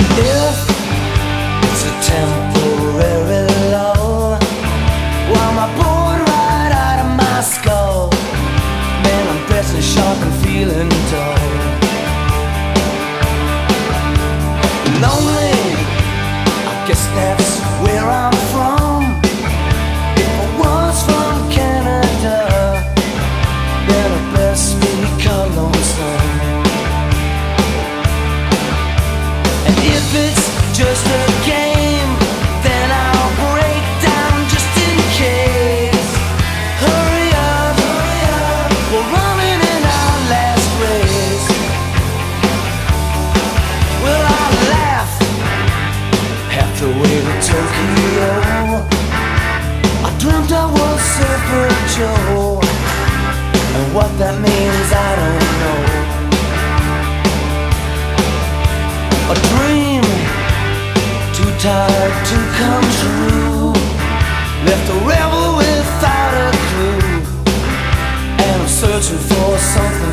If it's a temporary lull, while my bored right out of my skull, man, I'm pressing sharp and feeling dull. Lonely, I guess that's where I'm from. If I was from Canada, then I'd best be called lonesome. And if it's just a game, then I'll break down just in case. Hurry up, we're running in our last race. Well, I laugh half the way to Tokyo. I dreamt I was Surfer Joe, and what that means I don't know. A dream too tired to come true, left a rebel without a clue, and I'm searching for something